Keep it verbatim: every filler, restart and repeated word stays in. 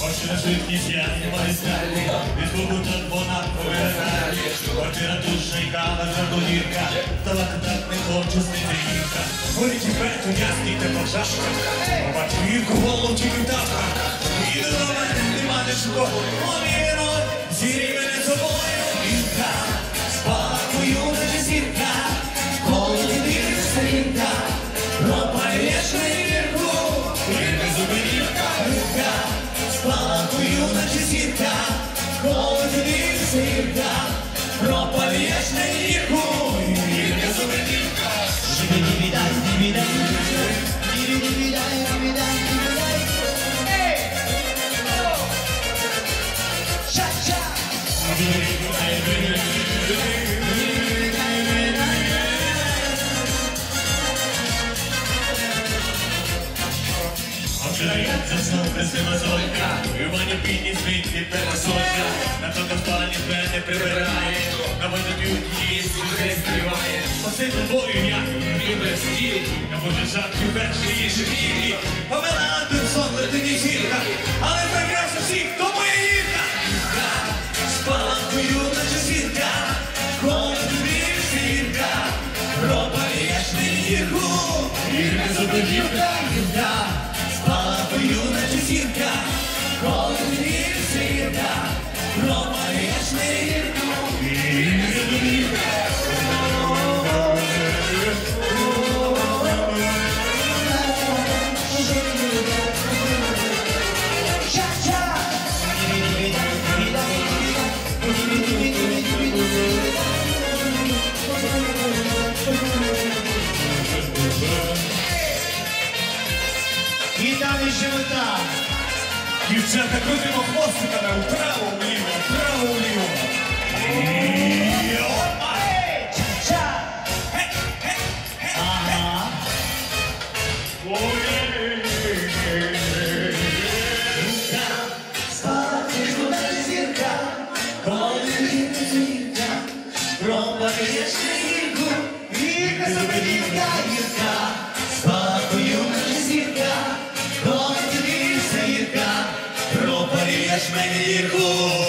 Очі на швидкість, я знімаю сталі, від звуку так вона повертає. Квартира душа і кава, жартогірка, талака так не хоче снити гірка. Горіть і пету, ясний те пожашка, побачу гірку, голову тільки пташка. Іду до мене, нема де школу, поміро, зірі мене собою. Гірка, спалахую, наче зірка, коли ти дивишся гірка, пропалюєш на гірку, гірка зубинівка, гірка. Спалахую, наче зірка, коли ти дивишся гірка, пропалюєш на гірку, гірка зубинівка. Жибі-дібі-дай, дібі-дай, дібі-дібі-дай, дібі-дай, дібі-дай. Ей! Ша-ша! Вчинається знов красива зойка, і в мене підніс вінці пересолька. На тому спальні мене прибирає, на воду п'ють їсти не співає. Посидь тобою, як і без стіл, я буду жарки перші і живі. Помила тут сон, лети не зірка, але прекрасно всіх, хто моя гірка. Гірка, спалахую, наче зірка, коли ти дивишся гірка, пропалюєш мені гірку, гірка зубинівка, гірка. Спалахую, наче зірка, коли ти дивишся гірка, пропалюєш мені гірку, гірка зубинівка. І далі живота. Дівчата, крутимо хвостиками вправо-вліво, вправо-вліво. І опа! Ча-ча. Ага. Гірка, спалахую, наче зірка, коли ти дивишся гірка, пропалюєш мені гірку, гірка зубинівка, гірка. Спалахую, наче зірка, коли ти дивишся гірка, пропалюєш мені гірку.